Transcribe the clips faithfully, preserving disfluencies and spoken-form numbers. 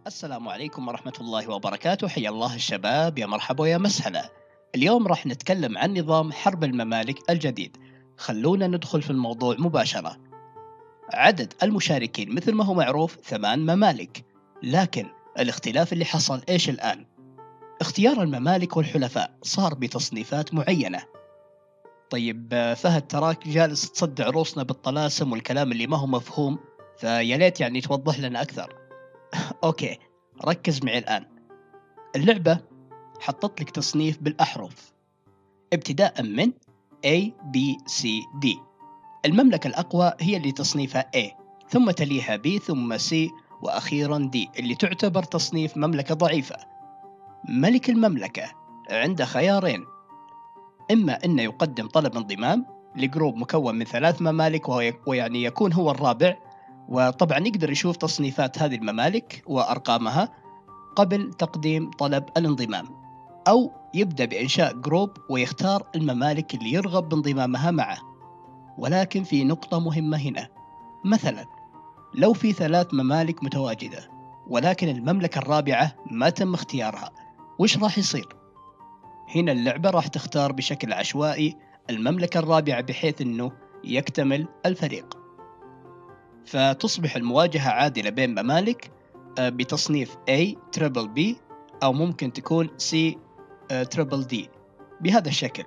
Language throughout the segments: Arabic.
السلام عليكم ورحمة الله وبركاته، حيا الله الشباب، يا مرحبا ويا مسهلا. اليوم راح نتكلم عن نظام حرب الممالك الجديد. خلونا ندخل في الموضوع مباشرة. عدد المشاركين مثل ما هو معروف ثمان ممالك، لكن الاختلاف اللي حصل إيش الآن؟ اختيار الممالك والحلفاء صار بتصنيفات معينة. طيب آه، فهد تراك جالس تصدع روسنا بالطلاسم والكلام اللي ما هو مفهوم، فيا ليت يعني توضح لنا أكثر. أوكي، ركز معي الآن. اللعبة حطت لك تصنيف بالأحرف ابتداء من A B C D. المملكة الأقوى هي اللي تصنيفها A، ثم تليها B، ثم C، وأخيرا D اللي تعتبر تصنيف مملكة ضعيفة. ملك المملكة عنده خيارين: إما أنه يقدم طلب انضمام لجروب مكون من ثلاث ممالك ويعني يكون هو الرابع، وطبعا يقدر يشوف تصنيفات هذه الممالك وأرقامها قبل تقديم طلب الانضمام، أو يبدأ بإنشاء جروب ويختار الممالك اللي يرغب بانضمامها معه. ولكن في نقطة مهمة هنا، مثلا لو في ثلاث ممالك متواجدة ولكن المملكة الرابعة ما تم اختيارها، وش راح يصير؟ هنا اللعبة راح تختار بشكل عشوائي المملكة الرابعة بحيث أنه يكتمل الفريق، فتصبح المواجهة عادلة بين ممالك بتصنيف A تريبل B، أو ممكن تكون C تريبل D بهذا الشكل.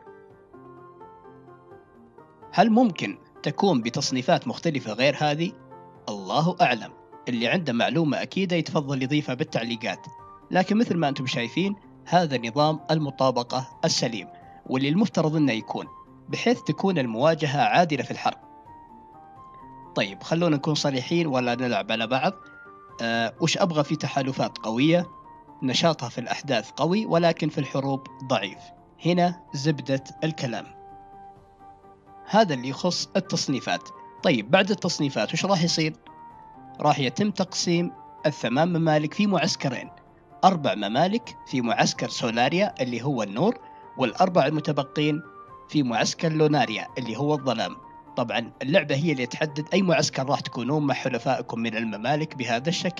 هل ممكن تكون بتصنيفات مختلفة غير هذه؟ الله أعلم، اللي عنده معلومة أكيدة يتفضل يضيفها بالتعليقات. لكن مثل ما أنتم شايفين هذا نظام المطابقة السليم، واللي المفترض أنه يكون بحيث تكون المواجهة عادلة في الحرب. طيب خلونا نكون صريحين ولا نلعب على بعض. أه وش أبغى في تحالفات قوية، نشاطها في الأحداث قوي ولكن في الحروب ضعيف. هنا زبدة الكلام. هذا اللي يخص التصنيفات. طيب بعد التصنيفات وش راح يصير؟ راح يتم تقسيم الثمان ممالك في معسكرين: أربع ممالك في معسكر سولاريا اللي هو النور، والأربع المتبقين في معسكر لوناريا اللي هو الظلام. طبعا اللعبة هي اللي تحدد أي معسكر راح تكونون مع حلفائكم من الممالك بهذا الشكل.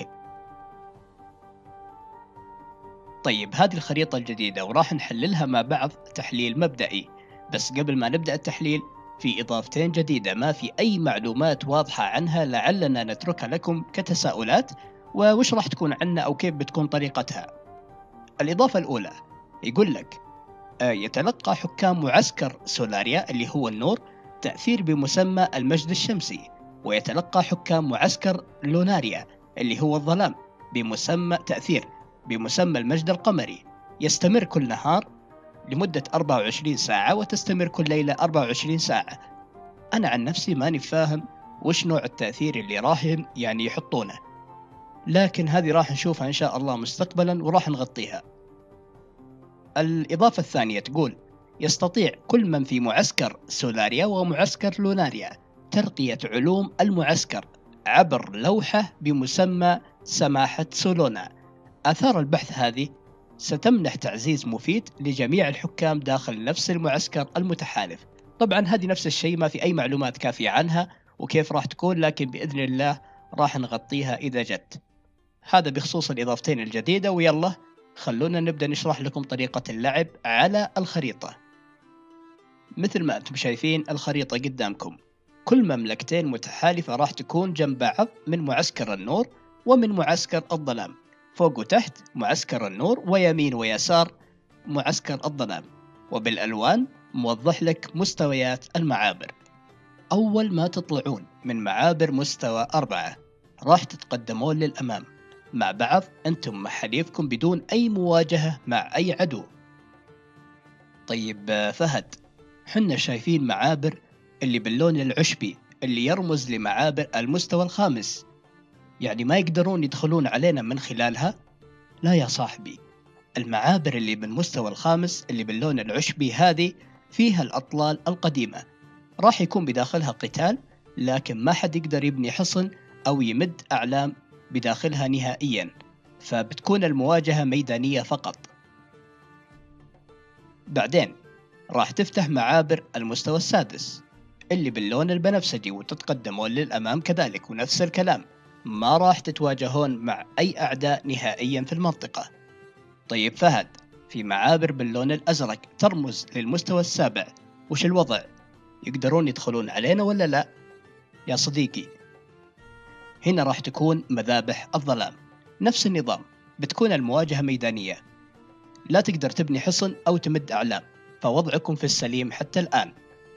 طيب هذه الخريطة الجديدة وراح نحللها مع بعض تحليل مبدئي، بس قبل ما نبدأ التحليل في إضافتين جديدة ما في أي معلومات واضحة عنها، لعلنا نتركها لكم كتساؤلات ووش راح تكون عنا أو كيف بتكون طريقتها. الإضافة الأولى يقول لك آه يتلقى حكام معسكر سولاريا اللي هو النور تأثير بمسمى المجد الشمسي، ويتلقى حكام معسكر لوناريا اللي هو الظلام بمسمى تأثير بمسمى المجد القمري. يستمر كل نهار لمدة أربعة وعشرين ساعة وتستمر كل ليلة أربعة وعشرين ساعة. أنا عن نفسي ماني فاهم وش نوع التأثير اللي راح يعني يحطونه، لكن هذه راح نشوفها إن شاء الله مستقبلا وراح نغطيها. الإضافة الثانية تقول يستطيع كل من في معسكر سولاريا ومعسكر لوناريا ترقية علوم المعسكر عبر لوحة بمسمى سماحة سولونا. آثار البحث هذه ستمنح تعزيز مفيد لجميع الحكام داخل نفس المعسكر المتحالف. طبعا هذه نفس الشيء ما في أي معلومات كافية عنها وكيف راح تكون، لكن بإذن الله راح نغطيها إذا جت. هذا بخصوص الإضافتين الجديدة، ويلا خلونا نبدأ نشرح لكم طريقة اللعب على الخريطة. مثل ما أنتم شايفين الخريطة قدامكم، كل مملكتين متحالفة راح تكون جنب بعض من معسكر النور ومن معسكر الظلام، فوق وتحت معسكر النور ويمين ويسار معسكر الظلام، وبالألوان موضح لك مستويات المعابر. أول ما تطلعون من معابر مستوى أربعة راح تتقدمون للأمام مع بعض أنتم مع حليفكم بدون أي مواجهة مع أي عدو. طيب فهد، حنا شايفين معابر اللي باللون العشبي اللي يرمز لمعابر المستوى الخامس، يعني ما يقدرون يدخلون علينا من خلالها؟ لا يا صاحبي، المعابر اللي بالمستوى الخامس اللي باللون العشبي هذه فيها الأطلال القديمة، راح يكون بداخلها قتال، لكن ما حد يقدر يبني حصن أو يمد أعلام بداخلها نهائيا، فبتكون المواجهة ميدانية فقط. بعدين راح تفتح معابر المستوى السادس اللي باللون البنفسجي وتتقدمون للأمام كذلك ونفس الكلام، ما راح تتواجهون مع أي أعداء نهائيا في المنطقة. طيب فهد، في معابر باللون الأزرق ترمز للمستوى السابع، وش الوضع؟ يقدرون يدخلون علينا ولا لا؟ يا صديقي، هنا راح تكون مذابح الظلام. نفس النظام، بتكون المواجهة ميدانية، لا تقدر تبني حصن أو تمد أعلام، فوضعكم في السليم حتى الآن.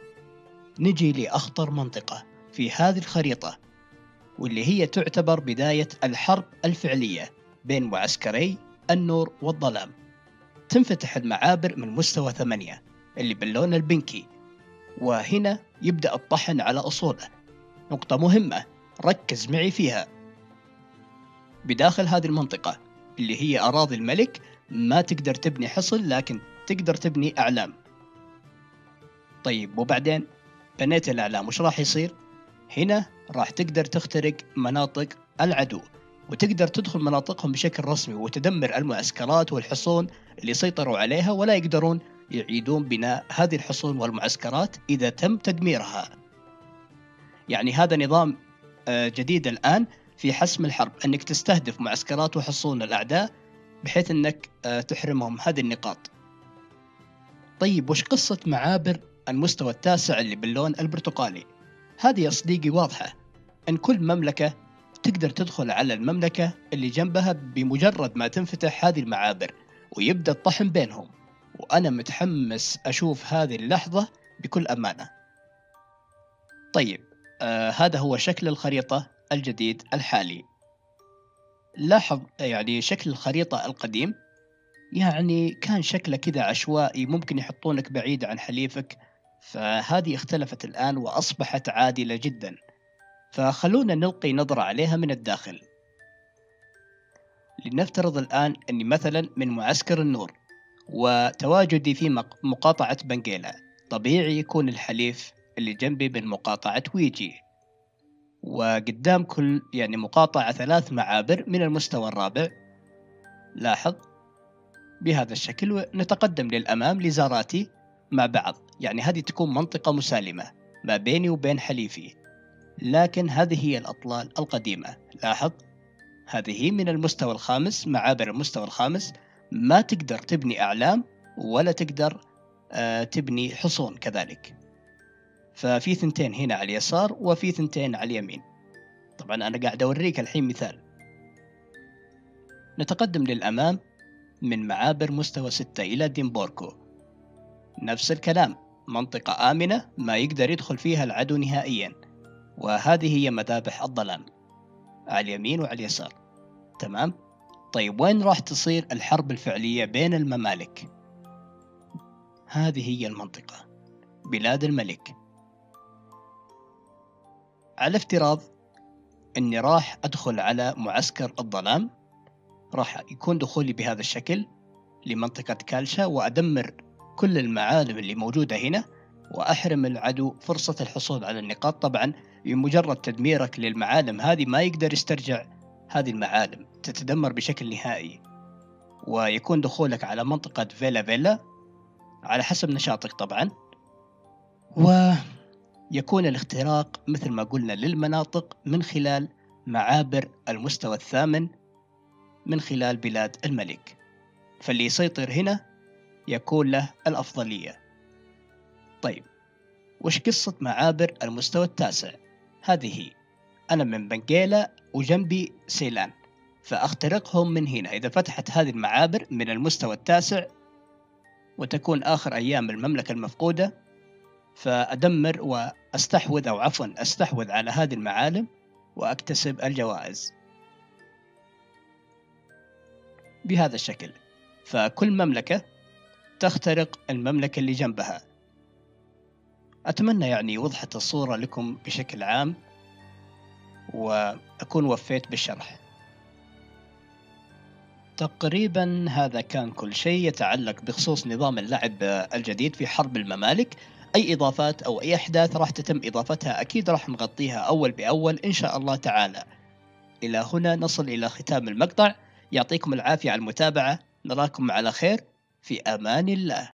نجي لأخطر منطقة في هذه الخريطة، واللي هي تعتبر بداية الحرب الفعلية بين معسكري النور والظلام. تنفتح المعابر من مستوى ثمانية اللي باللون البنكي، وهنا يبدأ الطحن على أصوله. نقطة مهمة، ركز معي فيها. بداخل هذه المنطقة اللي هي أراضي الملك ما تقدر تبني حصن، لكن تقدر تبني أعلام. طيب وبعدين بنيت الأعلام وش راح يصير؟ هنا راح تقدر تخترق مناطق العدو، وتقدر تدخل مناطقهم بشكل رسمي وتدمر المعسكرات والحصون اللي سيطروا عليها، ولا يقدرون يعيدون بناء هذه الحصون والمعسكرات إذا تم تدميرها. يعني هذا نظام جديد الآن في حسم الحرب، أنك تستهدف معسكرات وحصون الأعداء بحيث أنك تحرمهم هذه النقاط. طيب وش قصة معابر المستوى التاسع اللي باللون البرتقالي؟ هذه يا صديقي واضحة، أن كل مملكة تقدر تدخل على المملكة اللي جنبها بمجرد ما تنفتح هذه المعابر، ويبدأ الطحن بينهم. وأنا متحمس أشوف هذه اللحظة بكل أمانة. طيب آه هذا هو شكل الخريطة الجديد الحالي. لاحظ يعني شكل الخريطة القديم يعني كان شكله كذا عشوائي، ممكن يحطونك بعيد عن حليفك، فهذه اختلفت الآن وأصبحت عادلة جدا. فخلونا نلقي نظرة عليها من الداخل. لنفترض الآن أني مثلا من معسكر النور وتواجدي في مقاطعة بنجيلا، طبيعي يكون الحليف اللي جنبي من مقاطعة ويجي، وقدام كل يعني مقاطعة ثلاث معابر من المستوى الرابع. لاحظ بهذا الشكل، ونتقدم للأمام لزاراتي مع بعض، يعني هذه تكون منطقة مسالمة ما بيني وبين حليفي. لكن هذه هي الأطلال القديمة. لاحظ هذه من المستوى الخامس، معابر المستوى الخامس ما تقدر تبني أعلام ولا تقدر آه تبني حصون كذلك. ففي ثنتين هنا على اليسار وفي ثنتين على اليمين. طبعا أنا قاعد أوريك الحين مثال. نتقدم للأمام من معابر مستوى ستة إلى ديمبوركو، نفس الكلام، منطقة آمنة ما يقدر يدخل فيها العدو نهائيا. وهذه هي مذابح الظلام على اليمين وعلى اليسار. تمام؟ طيب وين راح تصير الحرب الفعلية بين الممالك؟ هذه هي المنطقة، بلاد الملك. على افتراض أني راح أدخل على معسكر الظلام، راح يكون دخولي بهذا الشكل لمنطقة كالشا، وأدمر كل المعالم اللي موجودة هنا، وأحرم العدو فرصة الحصول على النقاط. طبعا بمجرد تدميرك للمعالم هذه ما يقدر يسترجع هذه المعالم، تتدمر بشكل نهائي. ويكون دخولك على منطقة فيلا فيلا على حسب نشاطك طبعا، ويكون الاختراق مثل ما قلنا للمناطق من خلال معابر المستوى الثامن من خلال بلاد الملك. فاللي يسيطر هنا يكون له الأفضلية. طيب وش قصة معابر المستوى التاسع؟ هذه أنا من بنجيلا وجنبي سيلان، فأخترقهم من هنا. إذا فتحت هذه المعابر من المستوى التاسع وتكون آخر أيام المملكة المفقودة، فأدمر وأستحوذ أو عفوا أستحوذ على هذه المعالم وأكتسب الجوائز بهذا الشكل. فكل مملكة تخترق المملكة اللي جنبها. أتمنى يعني وضحت الصورة لكم بشكل عام، وأكون وفيت بالشرح. تقريبا هذا كان كل شيء يتعلق بخصوص نظام اللعب الجديد في حرب الممالك. أي إضافات أو أي أحداث راح تتم إضافتها أكيد راح نغطيها أول بأول إن شاء الله تعالى. إلى هنا نصل إلى ختام المقطع. يعطيكم العافية على المتابعة، نراكم على خير، في أمان الله.